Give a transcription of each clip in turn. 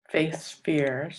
Face fears.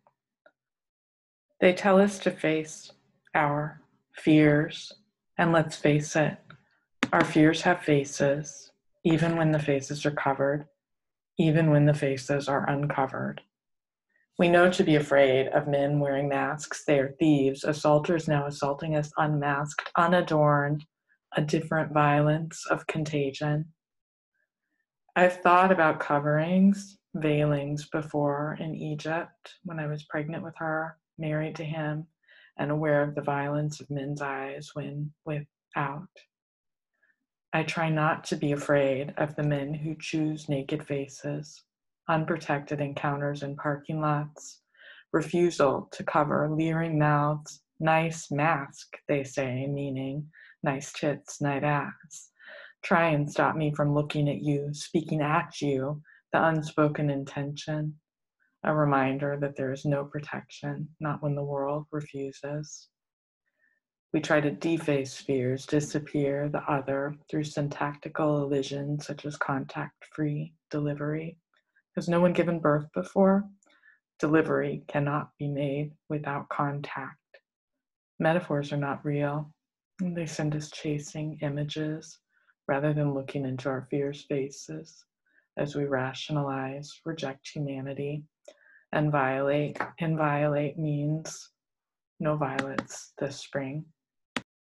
They tell us to face our fears, and let's face it, our fears have faces, even when the faces are covered, even when the faces are uncovered. We know to be afraid of men wearing masks. They are thieves, assaulters now assaulting us unmasked, unadorned, a different violence of contagion. I've thought about coverings, veilings before in Egypt when I was pregnant with her, married to him, and aware of the violence of men's eyes when without. I try not to be afraid of the men who choose naked faces, unprotected encounters in parking lots, refusal to cover leering mouths, nice mask, they say, meaning nice tits, nice ass. Try and stop me from looking at you, speaking at you, the unspoken intention, a reminder that there is no protection, not when the world refuses. We try to deface fears, disappear the other through syntactical elisions such as contact-free delivery. Has no one given birth before? Delivery cannot be made without contact. Metaphors are not real. They send us chasing images rather than looking into our fears' faces as we rationalize, reject humanity, and violate. And violate means no violets this spring.